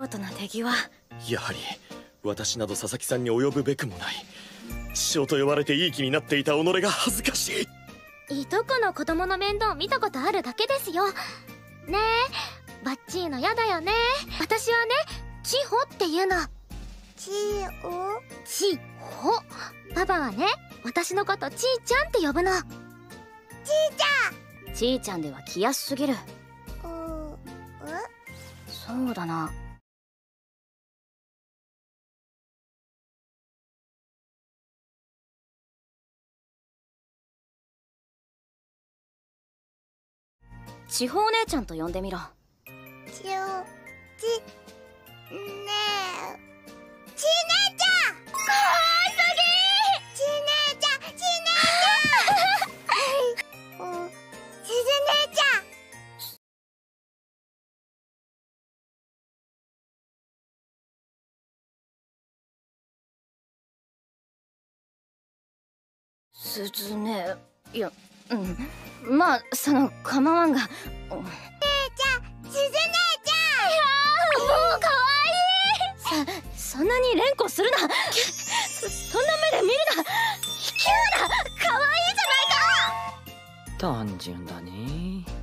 とな手際。 やはり私など佐々木さんに及ぶべくもない。師匠と呼ばれていい気になっていた己が恥ずかしい。 いとこの子供の面倒見たことあるだけですよ。ねえ、バッチーのやだよね。私はね、千穂っていうの。千穂。パパはね、私のことちーちゃんって呼ぶの。ちーちゃん。 ちーちゃんでは来やすすぎる。そうだな。千穂お姉ちゃんと呼んでみろ。 ち姉ちゃん。かわいすぎ。ち姉ちゃん。すず姉ちゃん。 すずね、いや、まあ構わんが。 すず姉ちゃん。もうかわいい。 そんなに連呼するな。そんな目で見るな。 卑怯だ。かわいいじゃないか。 単純だね。